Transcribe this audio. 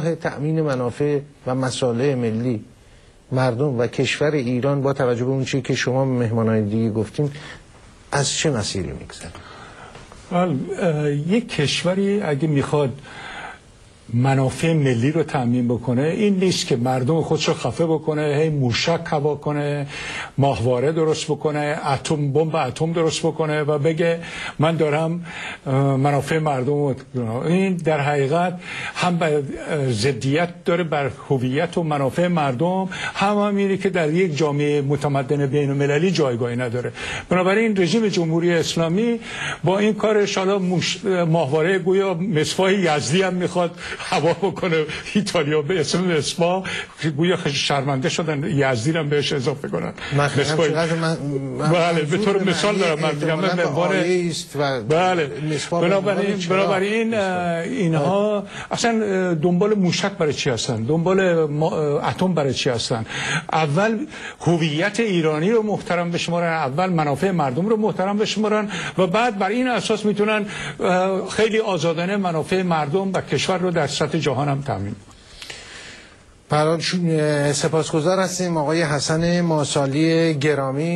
راه تأمین منافع و مصالح ملی مردم و کشور ایران با توجه به اون چیزی که شما مهمانان دیگه گفتین از چه مسیری میگذره؟ یک کشوری اگه میخواد منافع ملی رو تامین بکنه، این نیست که مردم خودش رو خفه بکنه، هی موشک هوا کنه، ماهواره درست بکنه، بمب اتم درست بکنه و بگه من دارم منافع مردم رو. این در حقیقت هم ضدیت داره بر هویت و منافع مردم، هم میره که در یک جامعه متمدن بین المللی جایگاهی نداره. بنابراین رژیم جمهوری اسلامی با این کارش حالا ماهواره گویا مصباح یزدی هم میخواد هوا بکنه. ایتالیا به اسم مصباح گویا شرمنده شدن، یزدی هم بهش اضافه کنن. بله به طور مثال دارم من میگم بله. بنابراین اینها اصلا دنبال موشک برای چی هستن؟ دنبال اتم برای چی هستن؟ اول هویت ایرانی رو محترم بشمارن، اول منافع مردم رو محترم بشمارن و بعد بر این اساس میتونن خیلی آزادانه منافع مردم و کشور رو در سطح جهان هم تامین. سپاسگزار هستیم آقای حسن ماسالی گرامی.